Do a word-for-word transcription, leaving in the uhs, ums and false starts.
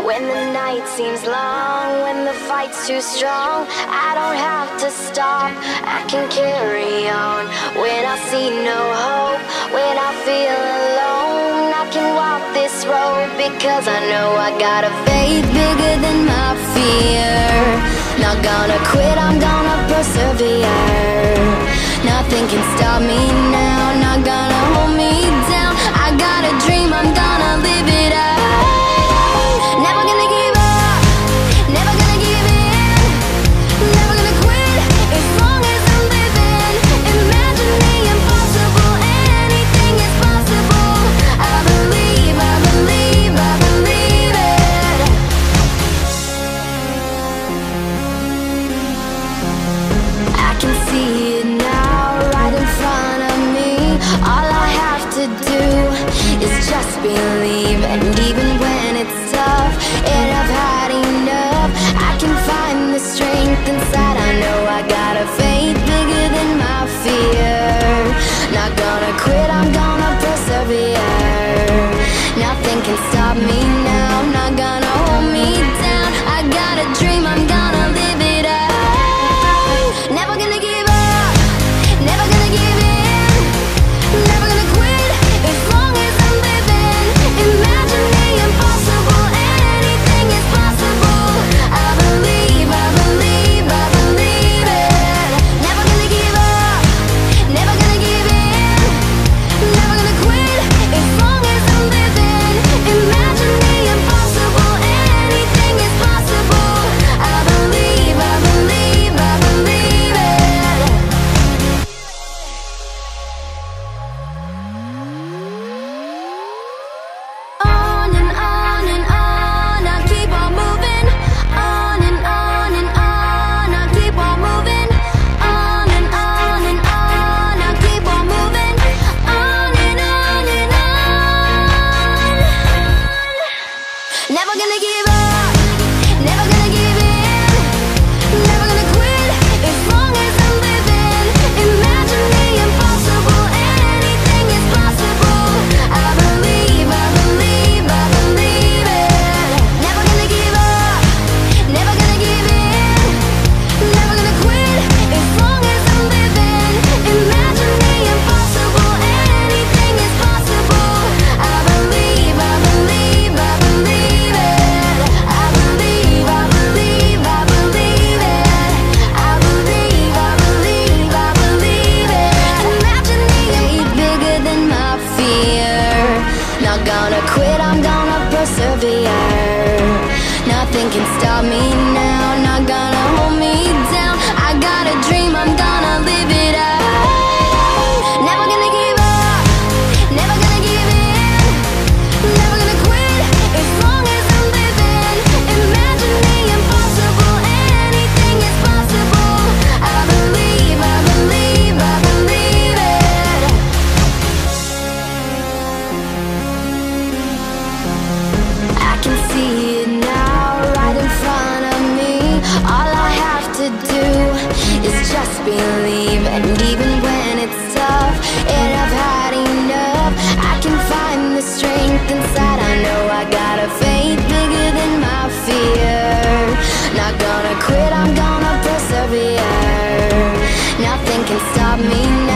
When the night seems long, when the fight's too strong, I don't have to stop, I can carry on. When I see no hope, when I feel alone, I can walk this road because I know I got a faith bigger than my fear. Not gonna quit, I'm gonna persevere. Nothing can stop me now, not gonna hold me down. I got a dream, I'm gonna live it out. Never gonna give up, never gonna give in, never gonna quit as long as I'm living. Imagine the impossible, anything is possible. I believe, I believe, I believe it. I can see it now, right in front of me. All I have to do is just believe, and even when it's tough and I've had enough, I can find the strength inside. I know I got a faith bigger than my fear. Not gonna quit, I'm gonna persevere. Nothing can stop me now, not gonna hold me down. I got a dream, I'm gonna live it out. Never gonna give up, never gonna give in, never gonna quit as long as I'm living. Imagine the impossible, anything is possible. I believe, I believe, I believe it. Never gonna give up, never gonna give in, never gonna quit as long as I'm living. Imagine the impossible, anything is possible. I believe, I believe, I believe it. On and on and on, I keep on moving. On and on and on, I keep on moving. On and on and on, I keep on moving. On and on and on. Never gonna give up, never gonna give in, never gonna quit as long as I'm living. Imagine the impossible, anything is possible. I believe, I believe, I believe it. Never gonna give up, never gonna give in, never gonna quit as long as I'm living. Imagine the impossible, anything is possible. I believe, I believe, I believe it. I believe, I believe, I believe it. I believe, I believe, I believe it. Imagine the faith bigger than my fear. Not gonna quit, I'm gonna persevere. Nothing can stop me now, not gonna hold me down. I got a dream, I'm gonna live it out. Never gonna give up, never gonna give in, never gonna quit as long as I'm living. Imagine the impossible, anything is possible. I believe, I believe, I believe it. I can see it now, right in front of me. All I have to do is just believe, and even when it's tough and I've had enough, I can find the strength inside. I know I got a faith bigger than my fear. Not gonna quit, I'm gonna persevere. Nothing can stop me